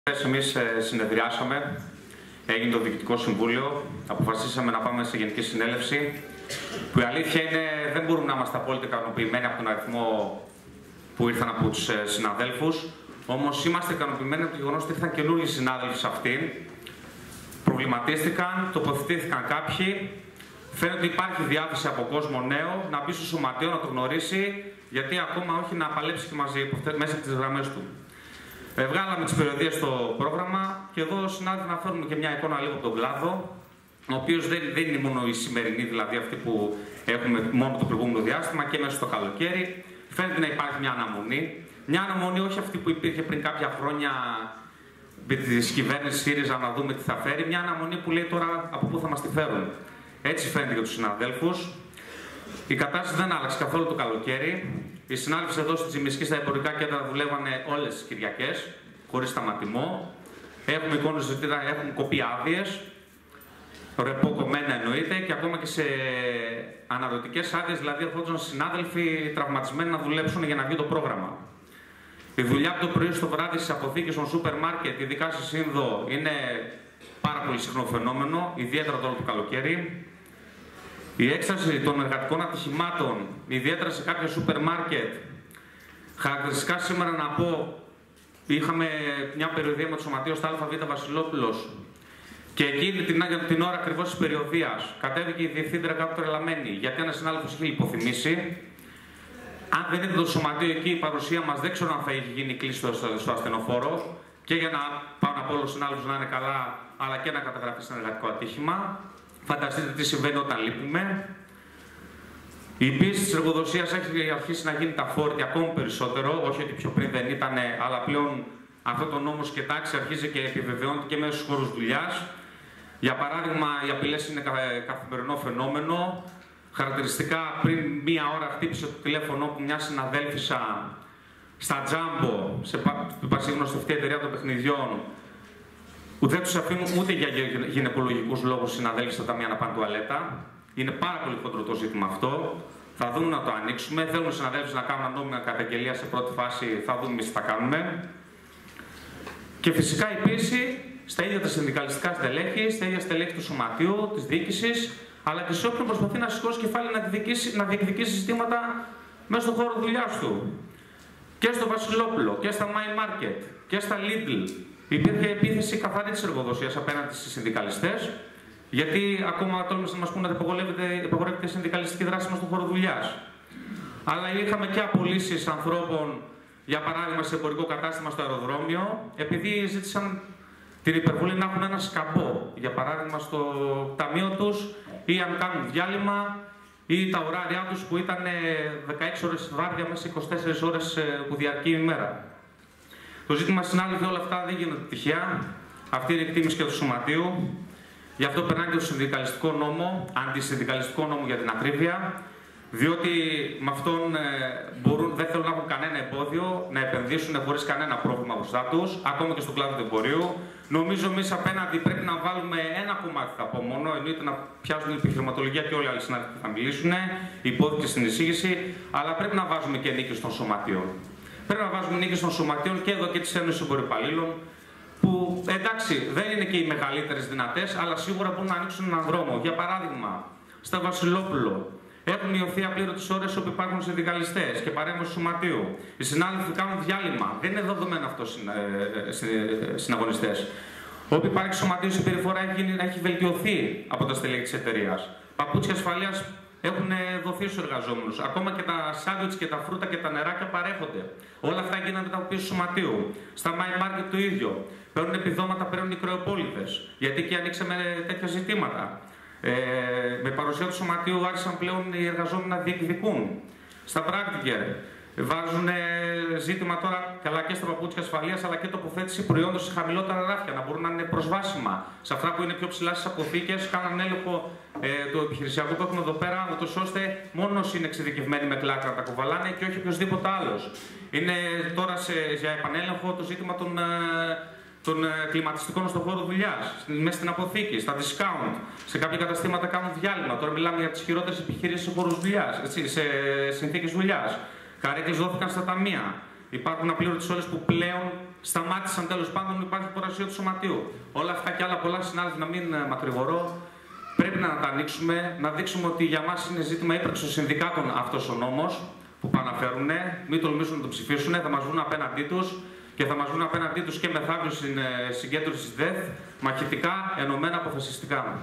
Εμείς συνεδριάσαμε, έγινε το Διοικητικό Συμβούλιο, αποφασίσαμε να πάμε σε Γενική Συνέλευση, που η αλήθεια είναι δεν μπορούμε να είμαστε απόλυτα ικανοποιημένοι από τον αριθμό που ήρθαν από τους συναδέλφους, όμως είμαστε ικανοποιημένοι από το γεγονός ότι ήρθαν καινούργιοι συνάδελφοι σε αυτήν, προβληματίστηκαν, τοποθετήθηκαν κάποιοι, φαίνεται ότι υπάρχει διάθεση από κόσμο νέο να μπει στο σωματείο, να το γνωρίσει, γιατί ακόμα όχι να παλέψει και μαζί μέσα από τις γραμμές του. Βγάλαμε τις περιοδίες στο πρόγραμμα και εδώ συνάδελφοι να φέρουμε και μια εικόνα λίγο από τον κλάδο, ο οποίος δεν είναι μόνο η σημερινή, δηλαδή αυτή που έχουμε μόνο το προηγούμενο διάστημα και μέσα στο καλοκαίρι. Φαίνεται να υπάρχει μια αναμονή. Μια αναμονή όχι αυτή που υπήρχε πριν κάποια χρόνια με τη κυβέρνηση ΣΥΡΙΖΑ να δούμε τι θα φέρει. Μια αναμονή που λέει τώρα από πού θα μας τη φέρουν. Έτσι φαίνεται για τους συναδέλφους. Η κατάσταση δεν άλλαξε καθόλου το καλοκαίρι. Οι συνάδελφοι εδώ στη Τσιμισκή στα εμπορικά κέντρα δουλεύανε όλες τις Κυριακές, χωρίς σταματημό. Έχουμε εικόνες ότι έχουν κοπεί άδειες, ρεπό κομμένα εννοείται, και ακόμα και σε αναρωτικές άδειες, δηλαδή ερχόντουσαν συνάδελφοι τραυματισμένοι να δουλέψουν για να βγει το πρόγραμμα. Η δουλειά από το πρωί στο βράδυ στις αποθήκες των σούπερ μάρκετ, ειδικά στη Σύνδο, είναι πάρα πολύ συχνό φαινόμενο, ιδιαίτερα τώρα το καλοκαίρι. Η έκσταση των εργατικών ατυχημάτων, ιδιαίτερα σε κάποια σούπερ μάρκετ, χαρακτηριστικά σήμερα να πω, είχαμε μια περιοδία με το σωματείο στα ΑΒ Βασιλόπουλος και εκείνη την ώρα ακριβώς της περιοδίας κατέβηκε η διευθύντρια κάτω τρελαμένη, γιατί ένας συνάδελφος είχε υποθυμήσει. Αν δεν ήταν το σωματείο εκεί, η παρουσία μας δεν ξέρω αν θα είχε γίνει κλίση στο ασθενοφόρο, και για να πάνω από όλους ο συνάδελφος να είναι καλά, αλλά και να καταγραφεί σε ένα εργατικό ατύχημα. Φανταστείτε τι συμβαίνει όταν λείπουμε. Η πίεση της εργοδοσίας έχει αρχίσει να γίνει τα φόρτη ακόμη περισσότερο, όχι ότι πιο πριν δεν ήταν, αλλά πλέον αυτό το νόμος και τάξη αρχίζει και επιβεβαιώνεται και μέσα στους χώρους δουλειάς. Για παράδειγμα, οι απειλές είναι καθημερινό φαινόμενο. Χαρακτηριστικά, πριν μία ώρα χτύπησε το τηλέφωνο που μια συναδέλφισσα στα Τζάμπο, σε πασίγνωστη εταιρεία των παιχνιδιών, που δεν τους αφήνουν ούτε για γυναικολογικούς λόγους συναδέλφοι στα ταμεία να πάνε τουαλέτα. Είναι πάρα πολύ χοντρό το ζήτημα αυτό. Θα δούμε να το ανοίξουμε. Θέλουν οι συναδέλφοι να κάνουν νόμιμη καταγγελία σε πρώτη φάση. Θα δούμε εμείς τι θα κάνουμε. Και φυσικά η πίεση στα ίδια τα συνδικαλιστικά στελέχη, στα ίδια στελέχη του σωματείου, της διοίκησης, αλλά και σε όποιον προσπαθεί να σηκώσει κεφάλι να διεκδικήσει ζητήματα μέσα στον χώρο δουλειάς του. Και στο Βασιλόπουλο, και στα My Market, και στα Lidl. Υπήρχε επίθεση καθαρή της εργοδοσίας απέναντι στις συνδικαλιστές, γιατί ακόμα τόλμησαν να μας πούνε ότι απαγορεύεται η συνδικαλιστική δράση μας στον χώρο δουλειάς. Αλλά είχαμε και απολύσεις ανθρώπων, για παράδειγμα σε εμπορικό κατάστημα στο αεροδρόμιο, επειδή ζήτησαν την υπερβολή να έχουν ένα σκαμπό, για παράδειγμα στο ταμείο τους, ή αν κάνουν διάλειμμα, ή τα ωράρια τους που ήταν 16 ώρες βάρδια μέσα σε 24 ώρες που διαρκεί η ημέρα. Το ζήτημα, συνάδελφοι, όλα αυτά δεν γίνονται τυχαία. Αυτή είναι η εκτίμηση και του σωματείου. Γι' αυτό περνάει και το συνδικαλιστικό νόμο, αντισυνδικαλιστικό νόμο για την ακρίβεια, διότι με αυτόν δεν θέλουν να έχουν κανένα εμπόδιο να επενδύσουν χωρίς κανένα πρόβλημα μπροστά τους, ακόμα και στον κλάδο του εμπορίου. Νομίζω εμείς απέναντι πρέπει να βάλουμε ένα κομμάτι, θα πω μόνο, εννοείται να πιάσουν την επιχειρηματολογία και όλοι οι άλλοι συνάδελφοι θα μιλήσουν, υπόθηκε στην εισήγηση, αλλά πρέπει να βάζουμε και νίκες των σωματείων. Πρέπει να βάζουμε νίκες των σωματείων και εδώ και της Ένωσης Εμπορυπαλλήλων, που εντάξει δεν είναι και οι μεγαλύτερες δυνατές, αλλά σίγουρα μπορούν να ανοίξουν έναν δρόμο. Για παράδειγμα, στα Βασιλόπουλο έχουν μειωθεί απλήρωτες ώρες όπου υπάρχουν συνδικαλιστές και παρέμβαση σωματείου. Οι συνάδελφοι κάνουν διάλειμμα. Δεν είναι δεδομένο αυτό συναγωνιστές. Όπου υπάρχει σωματείο, η συμπεριφορά έχει βελτιωθεί από τα στελέχη της εταιρείας. Παπούτσια ασφαλείας έχουν δοθεί στους εργαζόμενους. Ακόμα και τα σάντουιτς και τα φρούτα και τα νεράκια παρέχονται. Όλα αυτά γίνονται μετά από πίσω σωματείου. Στα My Market το ίδιο. Παίρνουν επιδόματα, παίρνουν οι κρεοπόλητες. Γιατί εκεί ανοίξαμε τέτοια ζητήματα. Με παρουσία του σωματείου άρχισαν πλέον οι εργαζόμενοι να διεκδικούν. Στα Practiker βάζουν ζήτημα τώρα καλά και στα παπούτσια ασφαλείας, αλλά και τοποθέτηση προϊόντων σε χαμηλότερα ράφια, να μπορούν να είναι προσβάσιμα. Σε αυτά που είναι πιο ψηλά στις αποθήκες, κάναν έλεγχο το επιχειρησιακό που έχουμε εδώ πέρα, ούτως ώστε μόνο όσοι είναι εξειδικευμένοι με κλάκρα να τα κουβαλάνε και όχι οποιοδήποτε άλλος. Είναι τώρα για επανέλεγχο το ζήτημα των κλιματιστικών στον χώρο δουλειάς, μέσα στην αποθήκη, στα discount. Σε κάποια καταστήματα κάνουν διάλειμμα. Τώρα μιλάμε για τις χειρότερες επιχειρήσεις σε χώρους δουλειάς, σε συνθήκες δουλειάς. Καρέκλες δόθηκαν στα ταμεία. Υπάρχουν απλήρωτες ώρες που πλέον σταμάτησαν τέλος πάντων να υπάρχει υπορρασία του Σωματείου. Όλα αυτά και άλλα πολλά, συνάδελφοι, να μην μακρηγορώ. Πρέπει να τα ανοίξουμε, να δείξουμε ότι για μας είναι ζήτημα ύπαρξης των συνδικάτων αυτός ο νόμος που παναφέρουν. Μην τολμήσουν να το ψηφίσουν, θα μας βρουν απέναντί τους και θα μας βρουν απέναντί τους και μεθαύριο στην συγκέντρωση της ΔΕΘ, μαχητικά, ενωμένα, αποφασιστικά.